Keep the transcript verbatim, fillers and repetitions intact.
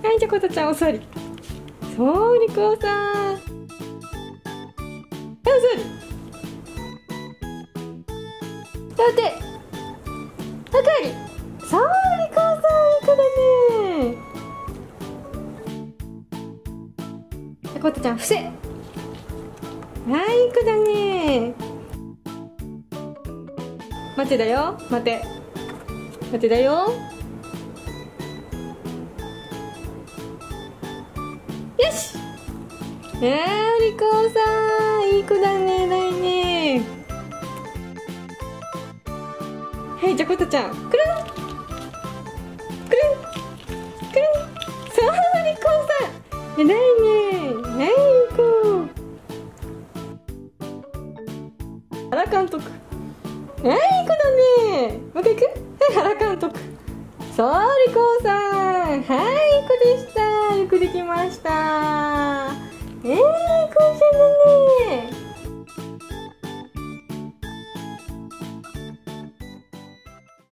はい、じゃあことちゃんお座り。そうりこさん。はい、お座り。立て。おかえり。そうりこさん、いい子だね。ことちゃん伏せ。はい、いい子だね。待てだよ、待て待てだよ。よし。あー、お利口さん、いい子だね、偉いね。はい、じゃあことちゃん、くるんくるんくるん。そう、お利口さん、偉いね。はい、いい子。原監督。はい、いい子だね。もう一回いく？はい、原監督。そう、利口さん。はい、いい子でした。よくできました。